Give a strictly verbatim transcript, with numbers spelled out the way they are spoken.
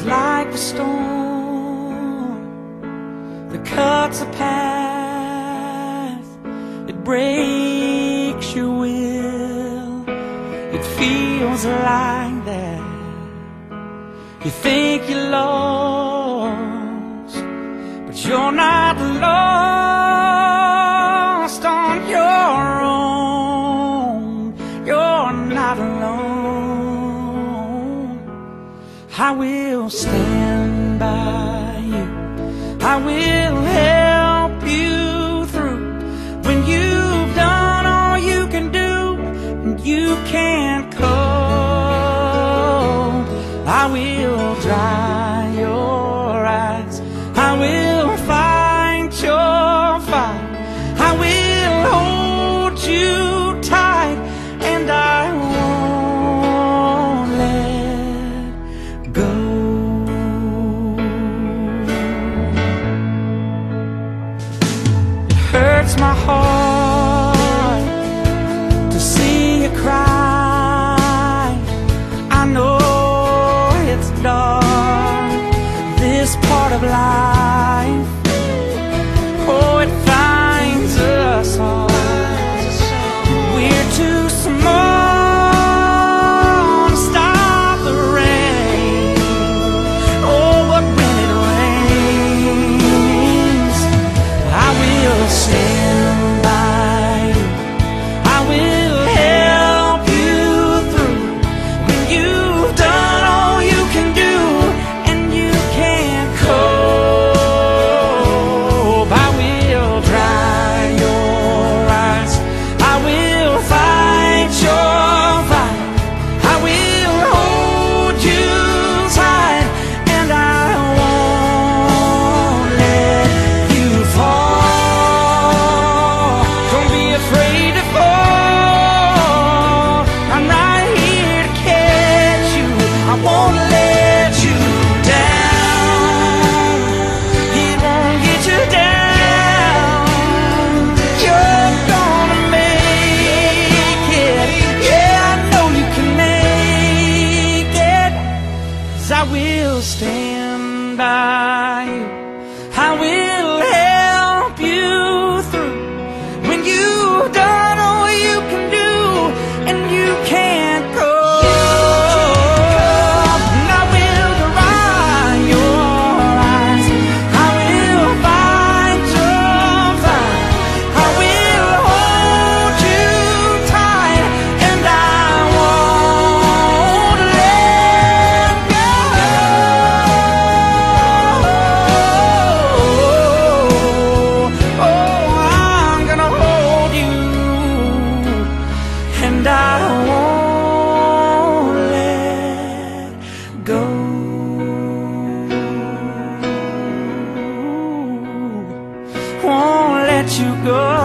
like a storm that cuts a path, it breaks your will. It feels like that. You think you're lost, but you're not lost on your own. You're not alone. I will stand by you. I will help you through when you've done all you can do and you can't cope. I will dry your eyes. I will fight your fight. I will hold you tight, and I won't let go. It hurts my heart to see you cry. I know it's dark, this part of life. Oh, it finds us all. We're too small to stop the rain. Oh, but when it rains, I will stand by you. I will help you through when you've done all you can do and you can't cope. I will dry your eyes. I will fight your fight. I will hold you tight, and I won't let you fall. Don't be afraid to fall. I'm right here to catch you. I won't let you down. It won't get you down. You're gonna make it. Yeah, I know you can make it. 'Cause I will stand by you. I will help you through when you've done all you can do and you can't go. And I will dry your eyes. I will fight your fight. I will hold you tight, and I won't let go. Oh, I'm gonna hold you, and I won't let go. Won't let you go.